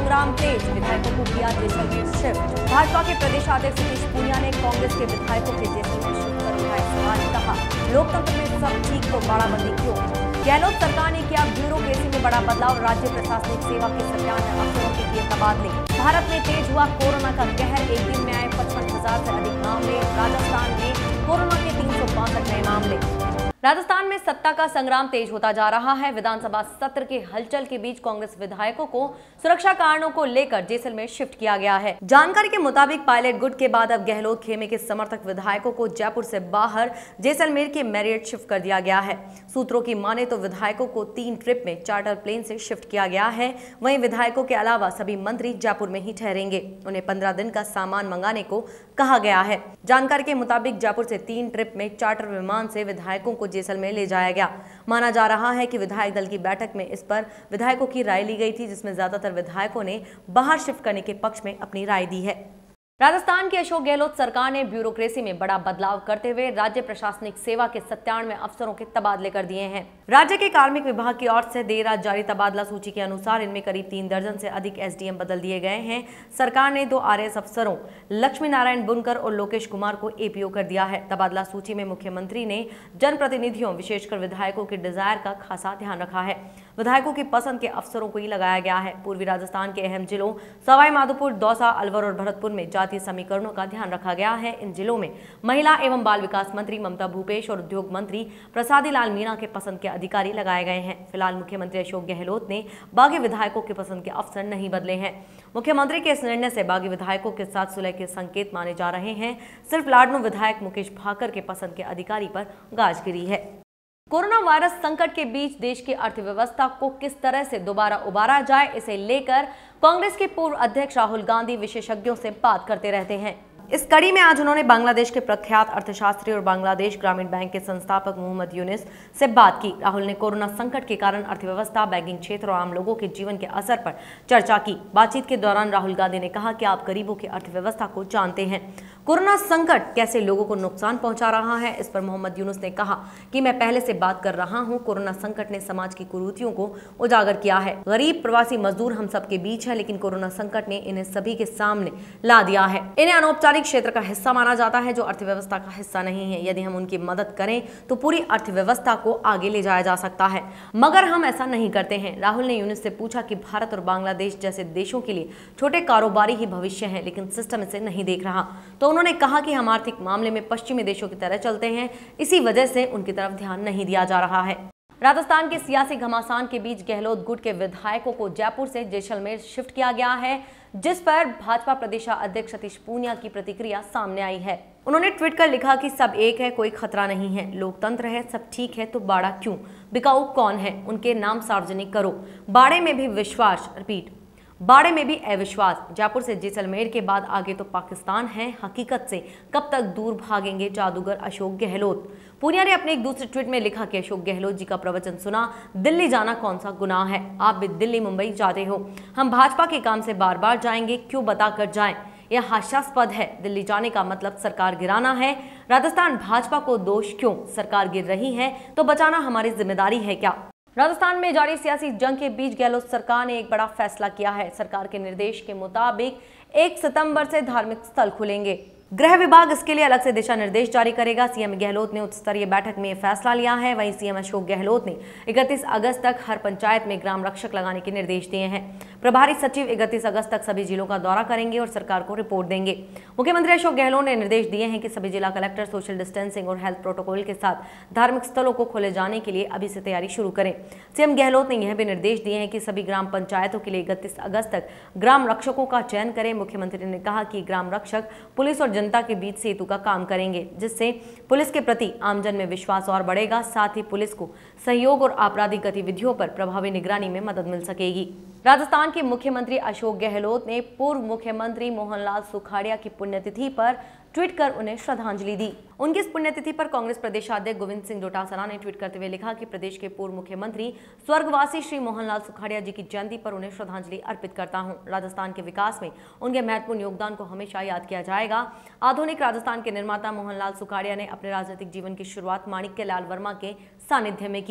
संग्राम तेज, विधायकों को किया जैसलमेर शिफ्ट। भाजपा के प्रदेशाध्यक्ष सतीश पूनिया ने कांग्रेस के विधायकों के जैसलमेर शिफ्ट पर उठाए सवाल। कहा, लोकतंत्र में सब ठीक तो बाड़ाबंदी क्यों? गहलोत सरकार ने किया ब्यूरोक्रेसी में बड़ा बदलाव, राज्य प्रशासनिक सेवा के 97 अफसरों के किए तबादले। भारत में तेज हुआ कोरोना का कहर, एक दिन में आए 55,000 से अधिक मामले। राजस्थान में कोरोना के 362 नए मामले। राजस्थान में सत्ता का संग्राम तेज होता जा रहा है। विधानसभा सत्र के हलचल के बीच कांग्रेस विधायकों को सुरक्षा कारणों को लेकर जैसलमेर शिफ्ट किया गया है। जानकारी के मुताबिक पायलट गुट के बाद अब गहलोत खेमे के समर्थक विधायकों को जयपुर से बाहर जैसलमेर के मैरियट शिफ्ट कर दिया गया है। सूत्रों की माने तो विधायकों को 3 ट्रिप में चार्टर प्लेन से शिफ्ट किया गया है। वहीं विधायकों के अलावा सभी मंत्री जयपुर में ही ठहरेंगे। उन्हें 15 दिन का सामान मंगाने को कहा गया है। जानकारी के मुताबिक जयपुर से 3 ट्रिप में चार्टर विमान से विधायकों को जैसलमेर ले जाया गया। माना जा रहा है कि विधायक दल की बैठक में इस पर विधायकों की राय ली गई थी, जिसमें ज्यादातर विधायकों ने बाहर शिफ्ट करने के पक्ष में अपनी राय दी है। राजस्थान की अशोक गहलोत सरकार ने ब्यूरोक्रेसी में बड़ा बदलाव करते हुए राज्य प्रशासनिक सेवा के 97 अफसरों के तबादले कर दिए हैं। राज्य के कार्मिक विभाग की ओर से देर रात जारी तबादला सूची के अनुसार इनमें करीब 3 दर्जन से अधिक एसडीएम बदल दिए गए हैं। सरकार ने 2 आरएएस अफसरों लक्ष्मी नारायण बुनकर और लोकेश कुमार को एपीओ कर दिया है। तबादला सूची में मुख्यमंत्री ने जनप्रतिनिधियों विशेषकर विधायकों के डिजायर का खासा ध्यान रखा है। विधायकों की पसंद के अफसरों को ही लगाया गया है। पूर्वी राजस्थान के अहम जिलों सवाई माधोपुर, दौसा, अलवर और भरतपुर में जातीय समीकरणों का ध्यान रखा गया है। इन जिलों में महिला एवं बाल विकास मंत्री ममता भूपेश और उद्योग मंत्री प्रसादी लाल मीणा के पसंद के अधिकारी लगाए गए हैं। फिलहाल मुख्यमंत्री अशोक गहलोत ने बागी विधायकों के पसंद के अफसर नहीं बदले हैं। मुख्यमंत्री के इस निर्णय से बागी विधायकों के साथ सुलह के संकेत माने जा रहे हैं। सिर्फ लाडनू विधायक मुकेश भाकर के पसंद के अधिकारी पर गाज गिरी है। कोरोना वायरस संकट के बीच देश की अर्थव्यवस्था को किस तरह से दोबारा उबारा जाए, इसे लेकर कांग्रेस के पूर्व अध्यक्ष राहुल गांधी विशेषज्ञों से बात करते रहते हैं। इस कड़ी में आज उन्होंने बांग्लादेश के प्रख्यात अर्थशास्त्री और बांग्लादेश ग्रामीण बैंक के संस्थापक मोहम्मद यूनिस से बात की। राहुल ने कोरोना संकट के कारण अर्थव्यवस्था, बैंकिंग क्षेत्र और आम लोगों के जीवन के असर पर चर्चा की। बातचीत के दौरान राहुल गांधी ने कहा कि आप गरीबों की अर्थव्यवस्था को जानते हैं। कोरोना संकट कैसे लोगों को नुकसान पहुंचा रहा है, इस पर मोहम्मद यूनुस ने कहा कि मैं पहले से बात कर रहा हूं। कोरोना संकट ने समाज की कुरीतियों को उजागर किया है। गरीब प्रवासी मजदूर हम सबके बीच है, लेकिन कोरोना संकट ने इन्हें सभी के सामने ला दिया है। इन्हें अनौपचारिक क्षेत्र का हिस्सा माना जाता है, जो अर्थव्यवस्था का हिस्सा नहीं है। यदि हम उनकी मदद करें तो पूरी अर्थव्यवस्था को आगे ले जाया जा सकता है, मगर हम ऐसा नहीं करते हैं। राहुल ने यूनुस से पूछा कि भारत और बांग्लादेश जैसे देशों के लिए छोटे कारोबारी ही भविष्य है, लेकिन सिस्टम इसे नहीं देख रहा। तो उन्होंने कहा कि हम आर्थिक मामले में पश्चिमी देशों की तरह चलते हैं, इसी वजह से उनकी तरफ ध्यान नहीं दिया जा रहा है। राजस्थान के सियासी घमासान के बीच गहलोत गुट के विधायकों को जयपुर से जैसलमेर शिफ्ट किया गया है, जिस पर भाजपा प्रदेशाध्यक्ष सतीश पूनिया की प्रतिक्रिया सामने आई है। उन्होंने ट्वीट कर लिखा कि सब एक है, कोई खतरा नहीं है, लोकतंत्र है, सब ठीक है, तो बाड़ा क्यों? बिकाऊ कौन है? उनके नाम सार्वजनिक करो। बाड़े में भी विश्वास, रिपीट, बाड़े में भी अविश्वास। जयपुर से जैसलमेर के बाद आगे तो पाकिस्तान है। हकीकत से कब तक दूर भागेंगे जादूगर अशोक गहलोत? पूनिया ने अपने एक दूसरे ट्वीट में लिखा कि अशोक गहलोत जी का प्रवचन सुना, दिल्ली जाना कौन सा गुनाह है? आप भी दिल्ली मुंबई जाते हो, हम भाजपा के काम से बार बार जाएंगे, क्यों बता कर जाएं? यह हास्यास्पद है। दिल्ली जाने का मतलब सरकार गिराना है। राजस्थान भाजपा को दोष क्यों? सरकार गिर रही है तो बचाना हमारी जिम्मेदारी है क्या? राजस्थान में जारी सियासी जंग के बीच गहलोत सरकार ने एक बड़ा फैसला किया है। सरकार के निर्देश के मुताबिक 1 सितंबर से धार्मिक स्थल खुलेंगे। गृह विभाग इसके लिए अलग से दिशा निर्देश जारी करेगा। सीएम गहलोत ने उच्च स्तरीय बैठक में यह फैसला लिया है। वहीं सीएम अशोक गहलोत ने 31 अगस्त तक हर पंचायत में ग्राम रक्षक लगाने के निर्देश दिए हैं। प्रभारी सचिव 31 अगस्त तक सभी जिलों का दौरा करेंगे और सरकार को रिपोर्ट देंगे। मुख्यमंत्री अशोक गहलोत ने निर्देश दिए हैं कि सभी जिला कलेक्टर सोशल डिस्टेंसिंग और हेल्थ प्रोटोकॉल के साथ धार्मिक स्थलों को खोले जाने के लिए अभी से तैयारी शुरू करें। सीएम गहलोत ने यह भी निर्देश दिए हैं कि सभी ग्राम पंचायतों के लिए 31 अगस्त तक ग्राम रक्षकों का चयन करें। मुख्यमंत्री ने कहा कि ग्राम रक्षक पुलिस और जनता के बीच सेतु का काम करेंगे, जिससे पुलिस के प्रति आमजन में विश्वास और बढ़ेगा। साथ ही पुलिस को सहयोग और आपराधिक गतिविधियों पर प्रभावी निगरानी में मदद मिल सकेगी। राजस्थान के मुख्यमंत्री अशोक गहलोत ने पूर्व मुख्यमंत्री मोहनलाल सुखाड़िया की पुण्यतिथि पर ट्वीट कर उन्हें श्रद्धांजलि दी। उनकी इस पुण्यतिथि पर कांग्रेस प्रदेशाध्यक्ष गोविंद सिंह डोटासरा ने ट्वीट करते हुए लिखा कि प्रदेश के पूर्व मुख्यमंत्री स्वर्गवासी श्री मोहनलाल सुखाड़िया जी की जयंती पर उन्हें श्रद्धांजलि अर्पित करता हूं। राजस्थान के विकास में उनके महत्वपूर्ण योगदान को हमेशा याद किया जाएगा। आधुनिक राजस्थान के निर्माता मोहनलाल सुखाड़िया ने अपने राजनीतिक जीवन की शुरुआत माणिक्य लाल वर्मा के सानिध्य में की।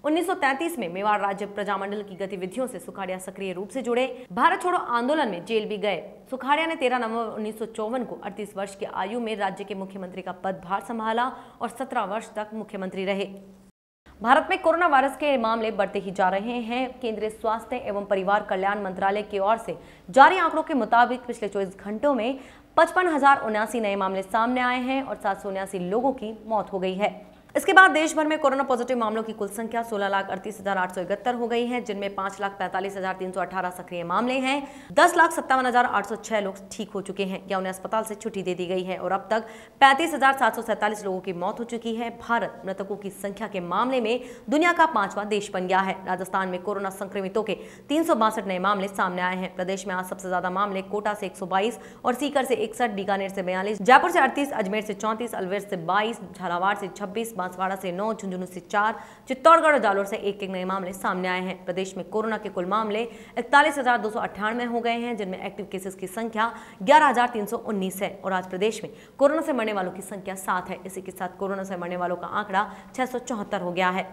1933 में मेवाड़ राज्य प्रजामंडल की गतिविधियों से सुखाड़िया सक्रिय रूप से जुड़े। भारत छोड़ो आंदोलन में जेल भी गए। सुखाड़िया ने 13 नवंबर 1954 को 38 वर्ष की आयु में राज्य के मुख्यमंत्री का पदभार संभाला और 17 वर्ष तक मुख्यमंत्री रहे। भारत में कोरोना वायरस के मामले बढ़ते ही जा रहे हैं। केंद्रीय स्वास्थ्य एवं परिवार कल्याण मंत्रालय की ओर से जारी आंकड़ों के मुताबिक पिछले 24 घंटों में 55,079 नए मामले सामने आए हैं और 779 लोगों की मौत हो गई है। इसके बाद देश भर में कोरोना पॉजिटिव मामलों की कुल संख्या 16,38,871 हो गई है, जिनमें 5,45,318 सक्रिय मामले हैं। 10,57,806 लोग ठीक हो चुके हैं या उन्हें अस्पताल से छुट्टी दे दी गई है और अब तक 35,747 लोगों की मौत हो चुकी है। भारत मृतकों की संख्या के मामले में दुनिया का 5वां देश बन गया है। राजस्थान में कोरोना संक्रमितों के 362 नए मामले सामने आए हैं। प्रदेश में आज सबसे ज्यादा मामले कोटा से 122 और सीकर से 61, बीकानेर से 42, जयपुर से 38, अजमेर से 34, अलवर से 22, झालावाड़ से 26, बांसवाड़ा से 9, झुंझुनू से 4, चित्तौड़गढ़ और जालोर से एक नए मामले सामने आए हैं। प्रदेश में कोरोना के कुल मामले 41,298 हो गए हैं, जिनमें एक्टिव केसेस की संख्या 11,319 है और आज प्रदेश में कोरोना से मरने वालों की संख्या 7 है। इसी के साथ कोरोना से मरने वालों का आंकड़ा 674 हो गया है।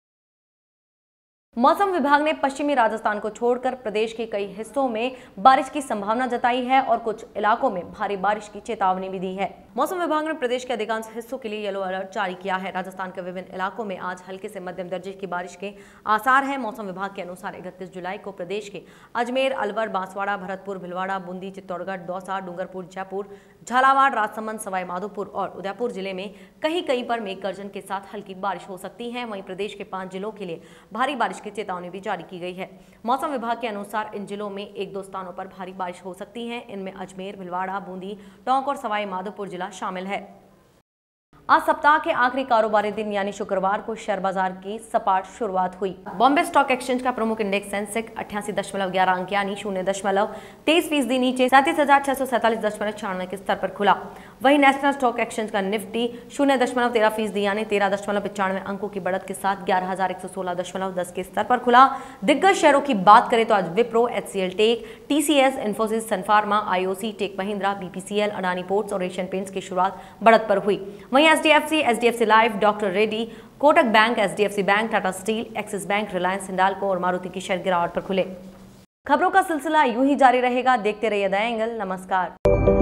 मौसम विभाग ने पश्चिमी राजस्थान को छोड़कर प्रदेश के कई हिस्सों में बारिश की संभावना जताई है और कुछ इलाकों में भारी बारिश की चेतावनी भी दी है। मौसम विभाग ने प्रदेश के अधिकांश हिस्सों के लिए येलो अलर्ट जारी किया है। राजस्थान के विभिन्न इलाकों में आज हल्के से मध्यम दर्जे की बारिश के आसार हैं। मौसम विभाग के अनुसार 31 जुलाई को प्रदेश के अजमेर, अलवर, बांसवाड़ा, भरतपुर, भीलवाड़ा, बूंदी, चित्तौड़गढ़, दौसा, डूंगरपुर, जयपुर, झालावाड़, राजसमंद, सवाई माधोपुर और उदयपुर जिले में कहीं पर मेघ गर्जन के साथ हल्की बारिश हो सकती है। वहीं प्रदेश के 5 जिलों के लिए भारी बारिश की चेतावनी भी जारी की गई है। मौसम विभाग के अनुसार इन जिलों में 1-2 स्थानों पर भारी बारिश हो सकती है। इनमें अजमेर, भीलवाड़ा, बूंदी, टोंक और सवाई माधोपुर जिला शामिल है। आज सप्ताह के आखिरी कारोबारी दिन यानी शुक्रवार को शेयर बाजार की सपाट शुरुआत हुई। बॉम्बे स्टॉक एक्सचेंज का प्रमुख इंडेक्स सेंसेक्स 88.11 अंक यानी 0.23% नीचे 37,647.96 के स्तर पर खुला। वहीं नेशनल स्टॉक एक्सचेंज का निफ्टी 0.13% यानी 13.95 अंकों की बढ़त के साथ 11,116.10 के स्तर पर खुला। दिग्गज शेयरों की बात करें तो आज Wipro, HCL take, TCS, Infosys, सन pharma, IOC, take Mahindra, BPCL, Adani ports और एशियन पेंट्स की शुरुआत बढ़त पर हुई। वहीं HDFC life, doctor Reddy, Kotak bank, HDFC bank, Tata steel, axis bank, Reliance, Hindalco और मारुति की शेयर गिरावट पर खुले। खबरों का सिलसिला यूं ही जारी रहेगा। देखते रहिए द एंगल। नमस्कार।